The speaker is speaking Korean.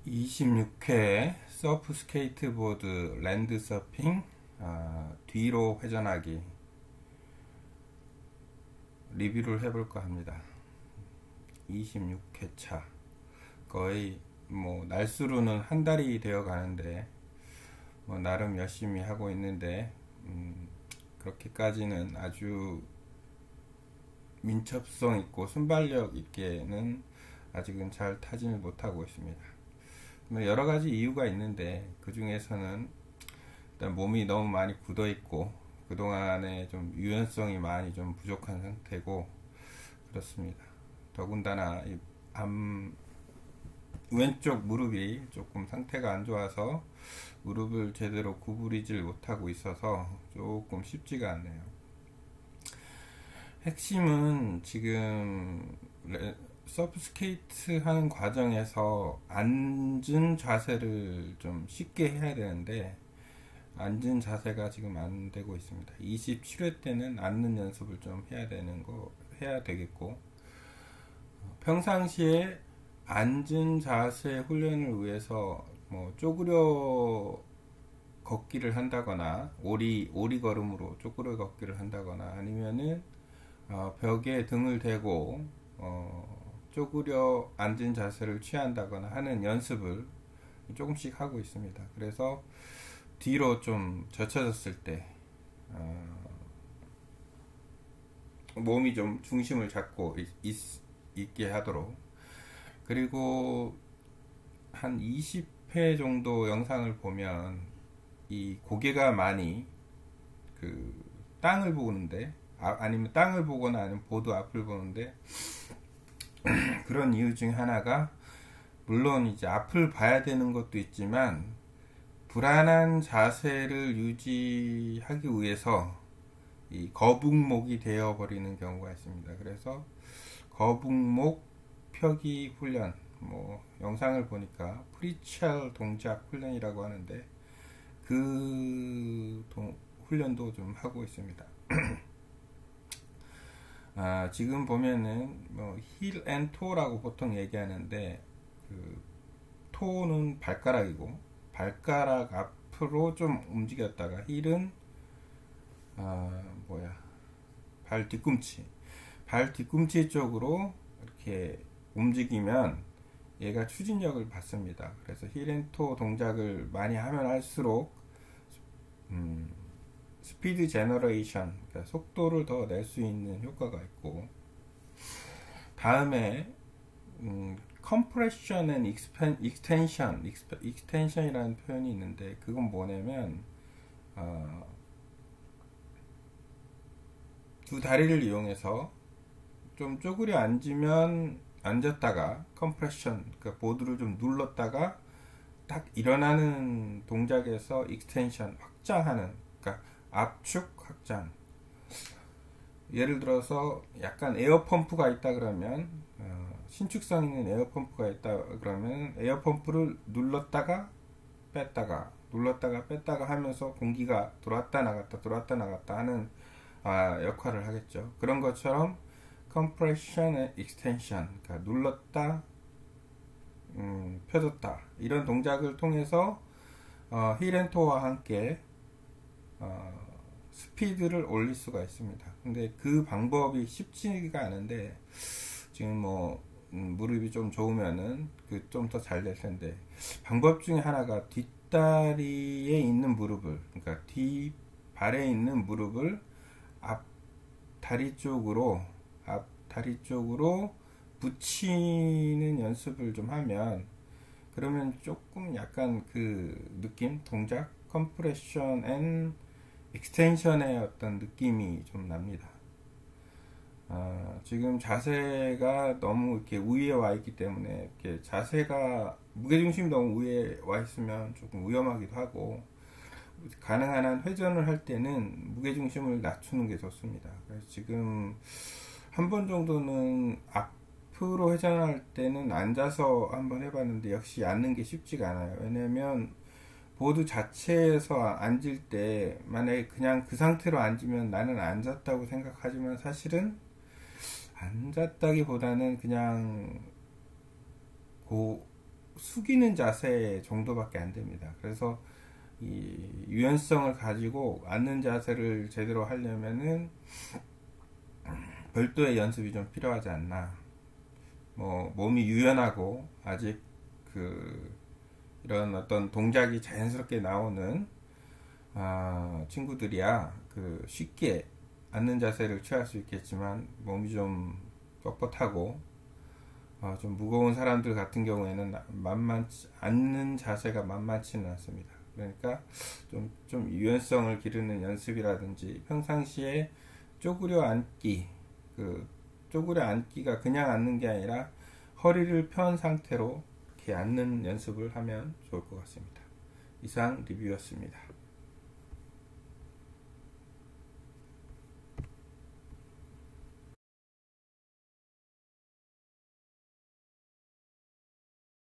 26회 서프 스케이트보드 랜드 서핑 뒤로 회전하기 리뷰를 해볼까 합니다. 26회차 거의 뭐 날수로는 한 달이 되어 가는데 뭐 나름 열심히 하고 있는데 그렇게까지는 아주 민첩성 있고 순발력 있게는 아직은 잘 타지는 못하고 있습니다. 여러 가지 이유가 있는데 그 중에서는 일단 몸이 너무 많이 굳어 있고 그동안에 좀 유연성이 많이 좀 부족한 상태고 그렇습니다. 더군다나 이 왼쪽 무릎이 조금 상태가 안 좋아서 무릎을 제대로 구부리질 못하고 있어서 조금 쉽지가 않네요. 핵심은 지금 서프 스케이트 하는 과정에서 앉은 자세를 좀 쉽게 해야 되는데 앉은 자세가 지금 안 되고 있습니다. 27회 때는 앉는 연습을 좀 해야 되겠고, 평상시에 앉은 자세 훈련을 위해서 뭐 쪼그려 걷기를 한다거나 오리 걸음으로 쪼그려 걷기를 한다거나 아니면은 벽에 등을 대고 쪼그려 앉은 자세를 취한다거나 하는 연습을 조금씩 하고 있습니다. 그래서 뒤로 좀 젖혀졌을 때 몸이 좀 중심을 잡고 있게 하도록, 그리고 한 20회 정도 영상을 보면 이 고개가 많이 그 땅을 보는데 아니면 땅을 보거나 아니면 보드 앞을 보는데 그런 이유 중에 하나가, 물론 이제 앞을 봐야 되는 것도 있지만 불안한 자세를 유지하기 위해서 이 거북목이 되어 버리는 경우가 있습니다. 그래서 거북목 펴기 훈련, 뭐 영상을 보니까 프리첼 동작 훈련이라고 하는데 그 훈련도 좀 하고 있습니다. 지금 보면은 뭐 힐 앤 토라고 보통 얘기하는데, 그 토는 발가락이고 발가락 앞으로 좀 움직였다가 힐은 발 뒤꿈치 쪽으로 이렇게 움직이면 얘가 추진력을 받습니다. 그래서 힐 앤 토 동작을 많이 하면 할수록 스피드 제너레이션, 그러니까 속도를 더 낼 수 있는 효과가 있고, 다음에 compression and extension이라는 표현이 있는데 그건 뭐냐면 두 다리를 이용해서 좀 쪼그려 앉았다가 compression, 그러니까 보드를 좀 눌렀다가 딱 일어나는 동작에서 extension, 확장하는, 그러니까 압축 확장. 예를 들어서 약간 에어펌프가 있다 그러면 신축성 있는 에어펌프가 있다 그러면 에어펌프를 눌렀다가 뺐다가 하면서 공기가 들어왔다 나갔다 하는 역할을 하겠죠. 그런 것처럼 compression and extension, 그러니까 눌렀다 펴졌다, 이런 동작을 통해서 힐앤토와 함께 스피드를 올릴 수가 있습니다. 근데 그 방법이 쉽지가 않은데, 지금 뭐 무릎이 좀 좋으면은 그 좀 더 잘 될 텐데, 방법 중에 하나가 뒷다리에 있는 무릎을, 그러니까 뒷발에 있는 무릎을 앞 다리 쪽으로 붙이는 연습을 좀 하면, 그러면 조금 약간 그 느낌, 동작, 컴프레션 앤 익스텐션의 어떤 느낌이 좀 납니다. 지금 자세가 너무 이렇게 위에 와 있기 때문에, 이렇게 자세가 무게중심이 너무 위에 와 있으면 조금 위험하기도 하고, 가능한 한 회전을 할 때는 무게중심을 낮추는 게 좋습니다. 그래서 지금 한 번 정도는 앞으로 회전할 때는 앉아서 한번 해봤는데 역시 앉는 게 쉽지가 않아요. 왜냐면 보드 자체에서 앉을 때 만약에 그냥 그 상태로 앉으면 나는 앉았다고 생각하지만 사실은 앉았다기보다는 그냥 숙이는 자세 정도밖에 안 됩니다. 그래서 이 유연성을 가지고 앉는 자세를 제대로 하려면은 별도의 연습이 좀 필요하지 않나. 뭐 몸이 유연하고 아직 그 이런 어떤 동작이 자연스럽게 나오는 친구들이야 그 쉽게 앉는 자세를 취할 수 있겠지만 몸이 좀 뻣뻣하고 좀 무거운 사람들 같은 경우에는 앉는 자세가 만만치는 않습니다. 그러니까 좀 유연성을 기르는 연습이라든지 평상시에 쪼그려 앉기, 그 쪼그려 앉기가 그냥 앉는 게 아니라 허리를 편 상태로 이렇게 앉는 연습을 하면 좋을 것 같습니다. 이상 리뷰였습니다.